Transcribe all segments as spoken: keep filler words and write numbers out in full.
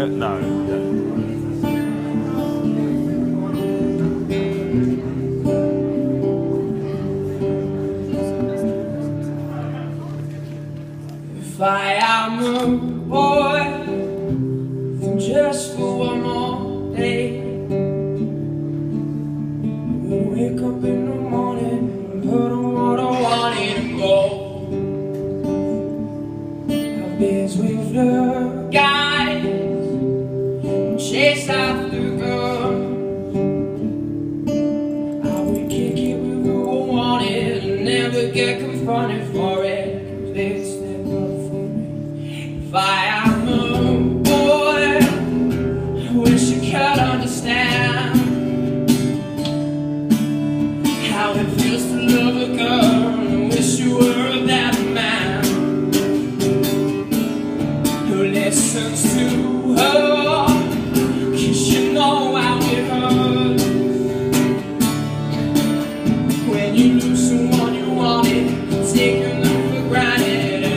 no. If I am a boy from just for one more day, we'll wake up in the morning and put on what I wanted to go. I've been with the guys and chase after girls. I would kick it with who I wanted and never get confronted for it. If I am a boy, I wish you could understand how it feels to love a girl. I wish you were that man who listens to her, 'cause you know how it hurts when you lose someone you wanted, taking them for granted.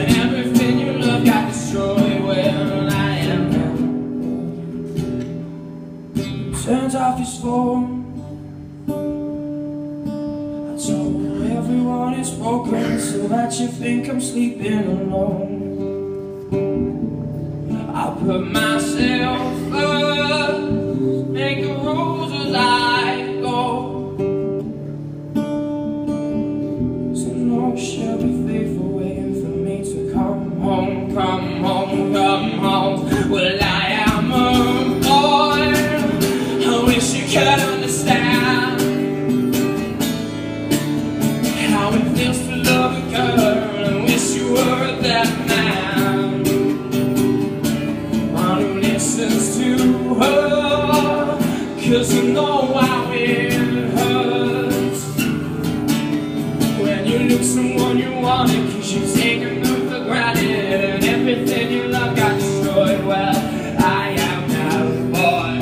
Turns off his phone. I told everyone it's broken so that you think I'm sleeping alone. I put myself first, make the rules as I go. So no, she'll be faithful, waiting for me to come home, come home, come home. Well, I am a boy, I wish you could understand how it feels to love a girl. I wish you were that man, one who listens to her, 'cause you know how it hurts when you lose someone you wanted, 'cause you've taken them for granted and everything you love got destroyed. Well, I am now a boy.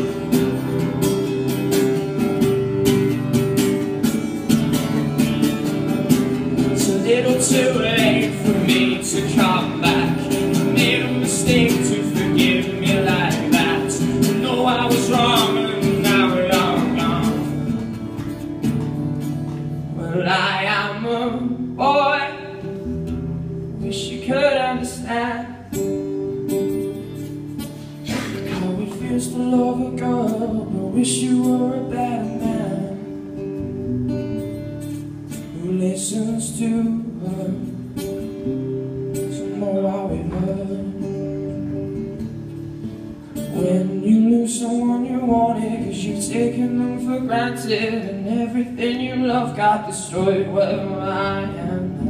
Little too late for me to come back. I made a mistake to forgive me like that. You know I was wrong and now we're all gone. Well, I am a boy, wish you could understand how it feels to love a girl, but wish you were a better man who listens to her, so know how it hurts when you lose someone you wanted, 'cause you've taken them for granted and everything you love got destroyed. Well, I am